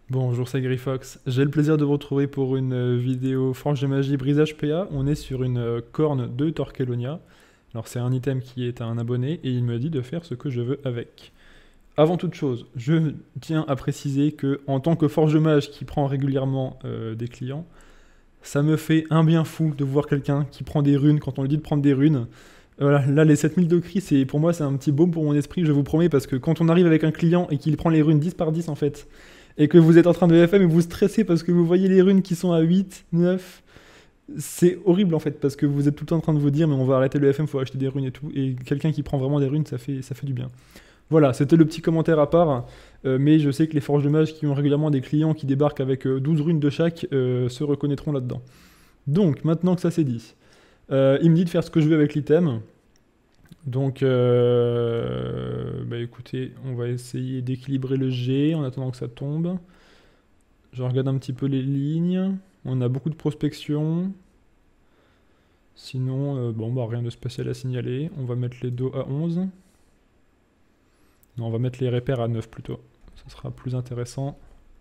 Bonjour, c'est Grifox. J'ai le plaisir de vous retrouver pour une vidéo Forge de magie brisage PA. On est sur une corne de Torquelonia. Alors c'est un item qui est à un abonné et il me dit de faire ce que je veux avec. Avant toute chose, je tiens à préciser que en tant que Forge de mage qui prend régulièrement des clients, ça me fait un bien fou de voir quelqu'un qui prend des runes quand on lui dit de prendre des runes. Voilà, là les 7000 de cri, pour moi c'est un petit baume pour mon esprit, je vous promets, parce que quand on arrive avec un client et qu'il prend les runes 10 par 10 en fait, et que vous êtes en train de FM et vous stressez parce que vous voyez les runes qui sont à 8, 9, c'est horrible en fait, parce que vous êtes tout le temps en train de vous dire mais on va arrêter le FM, faut acheter des runes et tout, et quelqu'un qui prend vraiment des runes, ça fait du bien. Voilà, c'était le petit commentaire à part, mais je sais que les forges de mages qui ont régulièrement des clients qui débarquent avec 12 runes de chaque se reconnaîtront là-dedans. Donc, maintenant que ça c'est dit, il me dit de faire ce que je veux avec l'item. Donc, bah écoutez, on va essayer d'équilibrer le G en attendant que ça tombe. Je regarde un petit peu les lignes. On a beaucoup de prospection. Sinon, bon, bah rien de spécial à signaler. On va mettre les dos à 11. Non, on va mettre les repères à 9 plutôt. Ça sera plus intéressant.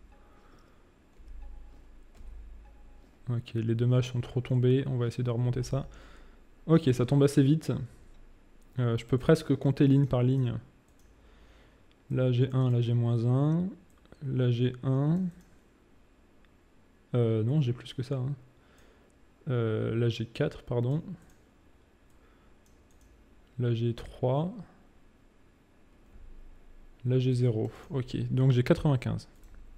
Ok, les deux mages sont trop tombés. On va essayer de remonter ça. Ok, ça tombe assez vite. Je peux presque compter ligne par ligne. Là j'ai 1, là j'ai moins 1. Là j'ai 1. Non, j'ai plus que ça. Hein. Là j'ai 4, pardon. Là j'ai 3. Là j'ai 0. Ok, donc j'ai 95.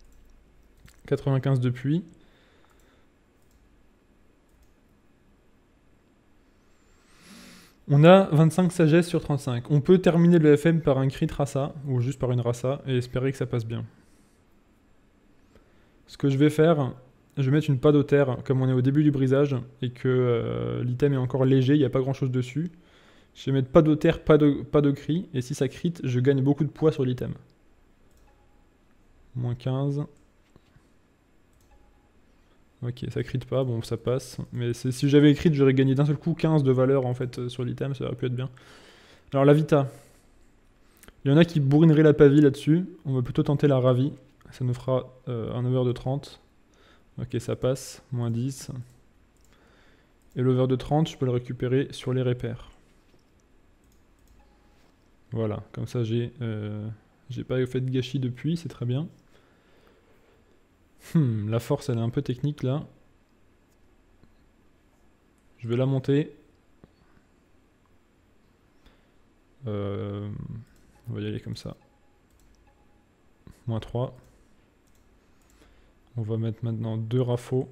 95 depuis. On a 25 sagesse sur 35. On peut terminer le FM par un crit rasa, ou juste par une rasa, et espérer que ça passe bien. Ce que je vais faire, je vais mettre une padothère, comme on est au début du brisage, et que l'item est encore léger, il n'y a pas grand chose dessus. Je vais mettre padothère, pas de cri, et si ça crit, je gagne beaucoup de poids sur l'item. Moins 15. Ok, ça crit pas, bon ça passe. Mais si j'avais écrit, j'aurais gagné d'un seul coup 15 de valeur en fait sur l'item, ça aurait pu être bien. Alors la Vita. Il y en a qui bourrineraient la pavie là-dessus. On va plutôt tenter la Ravi. Ça nous fera un over de 30. Ok, ça passe. Moins 10. Et l'over de 30, je peux le récupérer sur les repères. Voilà, comme ça j'ai pas fait de gâchis depuis, c'est très bien. La force elle est un peu technique là. Je vais la monter. On va y aller comme ça. Moins 3. On va mettre maintenant 2 rafaux.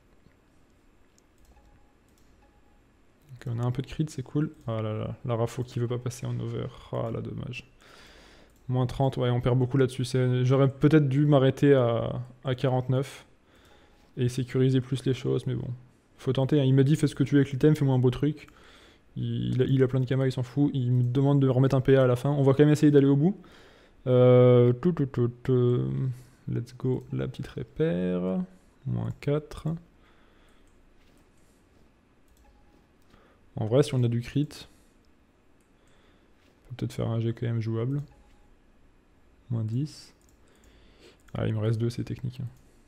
Ok, on a un peu de crit, c'est cool. Ah là là, la rafaux qui veut pas passer en over. Ah là, dommage. Moins 30, ouais, on perd beaucoup là-dessus. J'aurais peut-être dû m'arrêter à 49 et sécuriser plus les choses, mais bon. Faut tenter, hein. Il m'a dit fais ce que tu veux avec l'item, fais-moi un beau truc. Il a plein de kamas, il s'en fout. Il me demande de remettre un PA à la fin. On va quand même essayer d'aller au bout. Let's go, la petite repère. Moins 4. En vrai, si on a du crit, on peut peut-être faire un G quand même jouable. Moins 10. Ah, il me reste 2, c'est technique.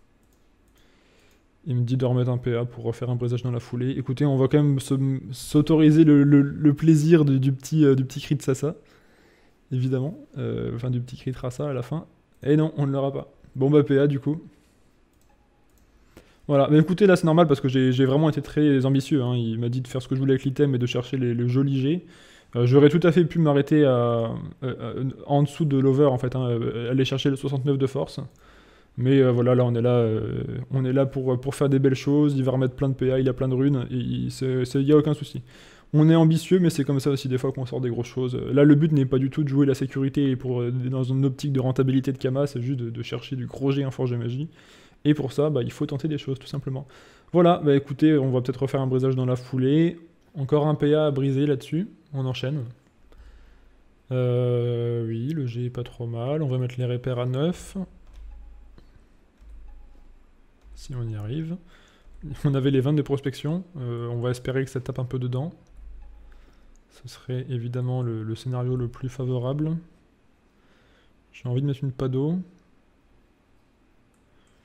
Il me dit de remettre un PA pour refaire un brisage dans la foulée. Écoutez, on va quand même s'autoriser le plaisir du petit crit de Sasa. Évidemment. Enfin, du petit crit Rasa à la fin. Et non, on ne l'aura pas. Bon bah PA du coup. Voilà, mais écoutez, là c'est normal parce que j'ai vraiment été très ambitieux. Hein. Il m'a dit de faire ce que je voulais avec l'item et de chercher le joli G. J'aurais tout à fait pu m'arrêter en dessous de l'over en fait, hein, aller chercher le 69 de force. Mais voilà, là on est là pour faire des belles choses. Il va remettre plein de PA, il a plein de runes, et il n'y a aucun souci. On est ambitieux, mais c'est comme ça aussi des fois qu'on sort des grosses choses. Là, le but n'est pas du tout de jouer la sécurité dans une optique de rentabilité de Kama, c'est juste de chercher du gros G en forge de magie. Et pour ça, bah, il faut tenter des choses, tout simplement. Voilà, bah écoutez, on va peut-être refaire un brisage dans la foulée. Encore un PA à briser là-dessus. On enchaîne. Oui, le G est pas trop mal. On va mettre les repères à 9. Si on y arrive. On avait les 20 de prospection. On va espérer que ça tape un peu dedans. Ce serait évidemment le scénario le plus favorable. J'ai envie de mettre une pado.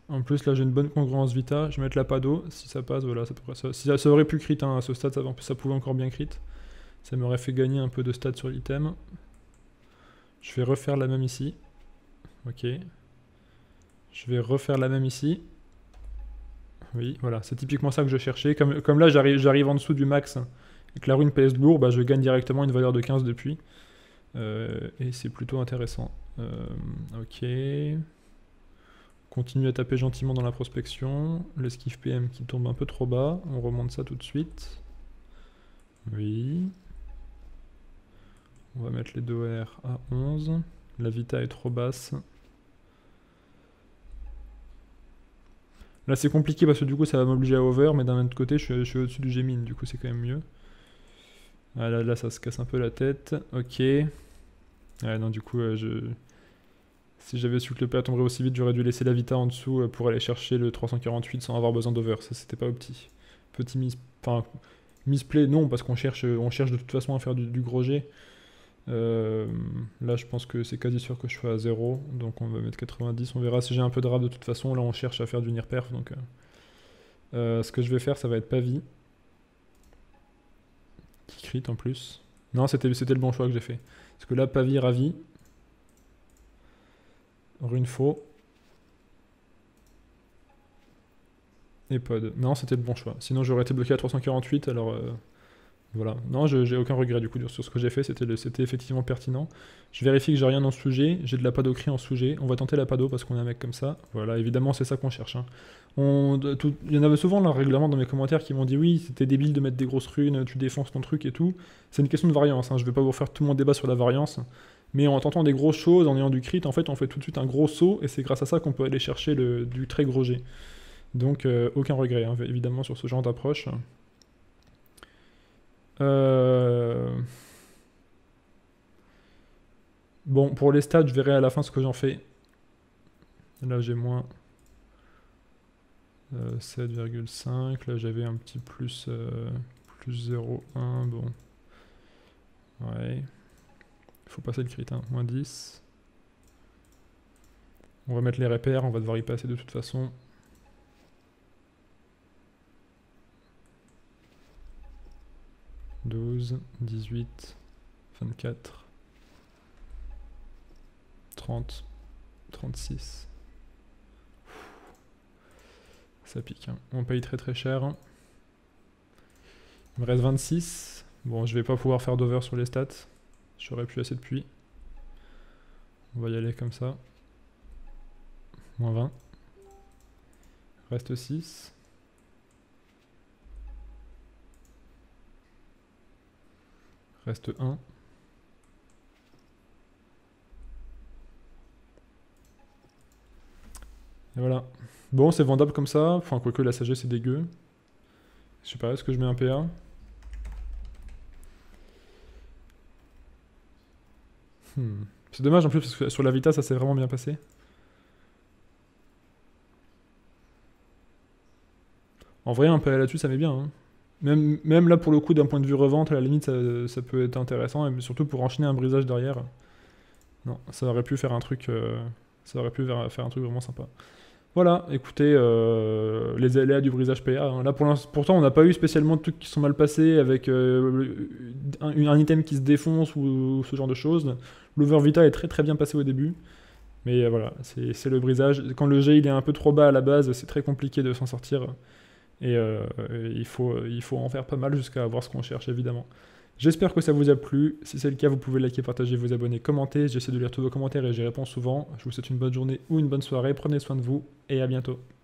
En plus, là, j'ai une bonne congruence Vita. Je vais mettre la Pado. Si ça passe, voilà, ça aurait pu crit hein, à ce stade, ça pouvait encore bien crit. Ça m'aurait fait gagner un peu de stats sur l'item. Je vais refaire la même ici. Ok. Je vais refaire la même ici. Oui, voilà, c'est typiquement ça que je cherchais. Comme là, j'arrive en dessous du max et que la rune pèse lourd, bah, je gagne directement une valeur de 15 depuis. Et c'est plutôt intéressant. Ok. Continue à taper gentiment dans la prospection. L'esquive PM qui tombe un peu trop bas. On remonte ça tout de suite. Oui. On va mettre les 2 R à 11. La Vita est trop basse. Là c'est compliqué parce que du coup ça va m'obliger à over, mais d'un autre côté je suis au-dessus du Gémine, du coup c'est quand même mieux. Ah, là ça se casse un peu la tête. Ok. Ouais non du coup si j'avais su que le PA tomberait aussi vite, j'aurais dû laisser la Vita en dessous pour aller chercher le 348 sans avoir besoin d'over. Ça c'était pas opti. Petit misplay non parce qu'on cherche de toute façon à faire du gros jet. Là je pense que c'est quasi sûr que je sois à 0, donc on va mettre 90, on verra si j'ai un peu de rab de toute façon. Là on cherche à faire du near perf, donc ce que je vais faire ça va être Pavie qui crit en plus. Non c'était le bon choix que j'ai fait, parce que là Pavie ravi, rune faux et pod. Non c'était le bon choix, sinon j'aurais été bloqué à 348, alors voilà, non, j'ai aucun regret du coup sur ce que j'ai fait, c'était effectivement pertinent. Je vérifie que j'ai rien en sous-jet, j'ai de la padocrie en sous-jet, on va tenter la pado parce qu'on a un mec comme ça. Voilà, évidemment c'est ça qu'on cherche. Hein. Il y en avait souvent là régulièrement dans mes commentaires qui m'ont dit oui, c'était débile de mettre des grosses runes, tu défonces ton truc et tout. C'est une question de variance, hein. Je vais pas vous refaire tout mon débat sur la variance, mais en tentant des grosses choses, en ayant du crit, en fait on fait tout de suite un gros saut et c'est grâce à ça qu'on peut aller chercher du très gros jet. Donc aucun regret hein, évidemment sur ce genre d'approche. Bon, pour les stats, je verrai à la fin ce que j'en fais. Là, j'ai moins 7,5. Là, j'avais un petit plus 0,1. Bon. Ouais. Il faut passer le crit, hein. Moins 10. On va mettre les repères, on va devoir y passer de toute façon. 12, 18, 24, 30, 36. Ça pique, hein. On paye très très cher. Il me reste 26. Bon, je vais pas pouvoir faire d'over sur les stats. J'aurais pu assez depuis. On va y aller comme ça. Moins 20. Reste 6. Reste 1. Et voilà. Bon, c'est vendable comme ça. Enfin, quoique la sagesse c'est dégueu. Je sais pas, est-ce que je mets un PA? C'est dommage en plus parce que sur la Vita ça s'est vraiment bien passé. En vrai, un PA là-dessus ça met bien. Hein. Même là pour le coup, d'un point de vue revente, à la limite ça peut être intéressant, et surtout pour enchaîner un brisage derrière. Non, ça aurait pu faire un truc, faire un truc vraiment sympa. Voilà, écoutez, les aléas du brisage PA. Hein. Là, pourtant, on n'a pas eu spécialement de trucs qui sont mal passés avec un item qui se défonce ou ce genre de choses. L'over Vita est très très bien passé au début. Mais voilà, c'est le brisage. Quand le G il est un peu trop bas à la base, c'est très compliqué de s'en sortir. Et il faut en faire pas mal jusqu'à avoir ce qu'on cherche, évidemment. J'espère que ça vous a plu. Si c'est le cas, vous pouvez liker, partager, vous abonner, commenter. J'essaie de lire tous vos commentaires et j'y réponds souvent. Je vous souhaite une bonne journée ou une bonne soirée. Prenez soin de vous et à bientôt.